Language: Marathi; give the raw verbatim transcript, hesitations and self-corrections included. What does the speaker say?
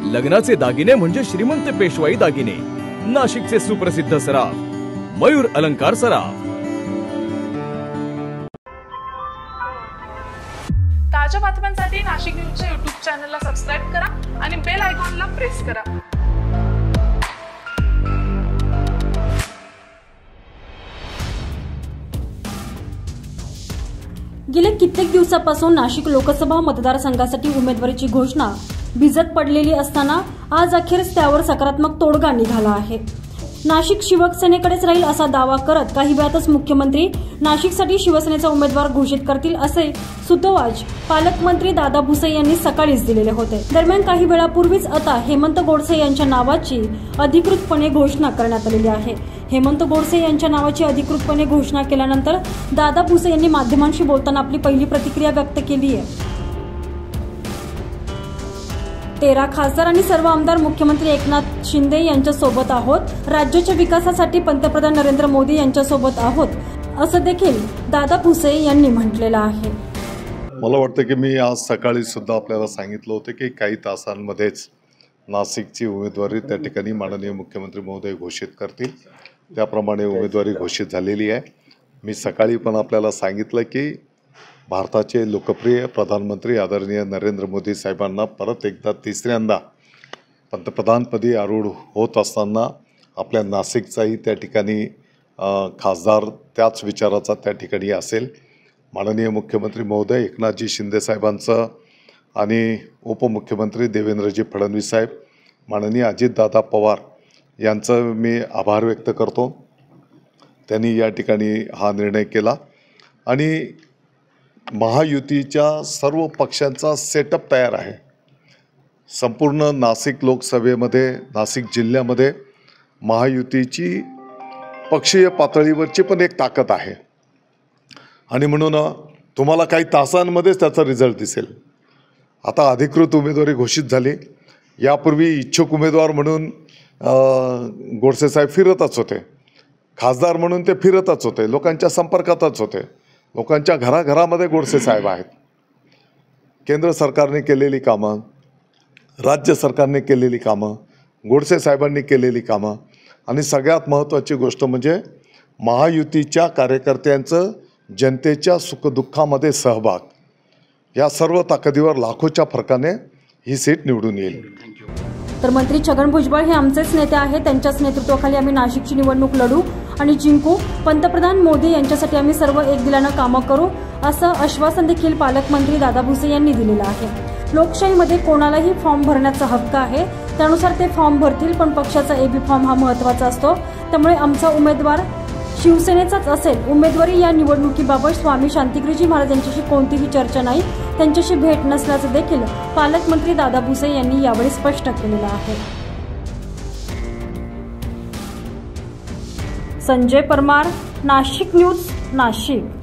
लग्नाचे दागिने म्हणजे श्रीमंत पेशवाई दागिने, नाशिकचे सुप्रसिद्ध सराफ मयूर अलंकार सराफ। ताज्या बातम्यांसाठी नाशिक न्यूजच्या यूट्यूब चॅनलला सबस्क्राइब करा आणि बेल आयकॉनला प्रेस करा। गेल्या कित्येक दिवसापासून नाशिक लोकसभा मतदारसंघासाठी उमेदवारीची घोषणा भिजत पडलेली असताना आज अखेर त्यावर सकारात्मक तोडगा निघाला आहे। नाशिक शिवसेनेकडेच राहील असा दावा करत काही वेळातच मुख्यमंत्री नाशिकसाठी शिवसेनेचा उमेदवार घोषित करतील असे सुतोवाच पालकमंत्री दादा भुसे यांनी सकाळीच दिलेले होते। दरम्यान काही वेळापूर्वीच आता हेमंत गोडसे यांच्या नावाची अधिकृतपणे घोषणा करण्यात आलेली आहे। हेमंत गोडसे यांच्या नावाची अधिकृतपणे घोषणा केल्यानंतर दादा भुसे यांनी माध्यमांशी बोलताना आपली पहिली प्रतिक्रिया व्यक्त केली आहे। तेरा खासदार आणि सर्व आमदार मुख्यमंत्री एकनाथ शिंदे यांच्या सोबत आहोत, राज्याच्या विकासासाठी पंतप्रधान नरेंद्र मोदी यांच्या सोबत आहोत असं देखील दादा भुसे यांनी म्हटलेलं आहे। मला वाटतं की मी आज सकाळी सुद्धा आपल्याला सांगितलं होतं की काही तासांमध्येच नाशिकची उमेदवारी त्या ठिकाणी माननीय मुख्यमंत्री महोदय घोषित करतील। त्याप्रमाणे उमेदवारी घोषित झालेली आहे। मी सकाळी पण आपल्याला सांगितलं की भारताचे लोकप्रिय प्रधानमंत्री आदरणीय नरेंद्र मोदी साहेबांना परत एकदा तिसऱ्यांदा पंतप्रधानपदी आरूढ होत असताना आपल्या नाशिकचाही त्या ठिकाणी खासदार त्याच विचाराचा त्या ठिकाणी असेल। माननीय मुख्यमंत्री महोदय एकनाथजी शिंदे साहेबांचं आणि उपमुख्यमंत्री देवेंद्रजी फडणवीस साहेब, माननीय अजितदादा पवार यांचं मी आभार व्यक्त करतो। त्यांनी या ठिकाणी हा निर्णय केला आणि महायुतीच्या सर्व पक्षांचा सेटअप तयार आहे। संपूर्ण नाशिक लोकसभेमध्ये, नाशिक जिल्ह्यामध्ये महायुतीची पक्षीय पातळीवरची पण एक ताकद आहे आणि म्हणून तुम्हाला काही तासांमध्येच त्याचा रिझल्ट दिसेल। आता अधिकृत उमेदवारी घोषित झाली। यापूर्वी इच्छुक उमेदवार म्हणून गोडसे साहेब फिरतच होते, खासदार म्हणून ते फिरतच होते, लोकांच्या संपर्कातच होते, लोकांच्या घराघरामध्ये गोडसे साहेब आहेत। केंद्र सरकारने केलेली कामं, राज्य सरकारने केलेली कामं, गोडसे साहेबांनी केलेली कामं आणि सगळ्यात महत्त्वाची गोष्ट म्हणजे महायुतीच्या कार्यकर्त्यांचं जनतेच्या सुखदुःखामध्ये सहभाग, या सर्व ताकदीवर लाखोच्या फरकाने ही सीट निवडून येईल। तर मंत्री छगन भुजबळ हे आमचेच नेते आहेत, त्यांच्याच नेतृत्वाखाली आम्ही नाशिकची निवडणूक लढू आणि जिंकू। पंतप्रधान मोदी यांच्यासाठी आम्ही सर्व एक दिलानं कामं करू असं आश्वासन देखील पालकमंत्री दादा भुसे यांनी दिलेलं आहे। लोकशाहीमध्ये कोणालाही फॉर्म भरण्याचा हक्क आहे, त्यानुसार ते फॉर्म भरतील, पण पक्षाचा एबी फॉर्म हा महत्त्वाचा असतो। त्यामुळे आमचा उमेदवार शिवसेनेचाच असेल। उमेदवारी या निवडणुकीबाबत स्वामी शांतिगिरीजी महाराज यांच्याशी कोणतीही चर्चा नाही, त्यांच्याशी भेट नसल्याचं देखील पालकमंत्री दादा भुसे यांनी यावेळी स्पष्ट केलेलं आहे। संजय परमार, नाशिक न्यूज, नाशिक।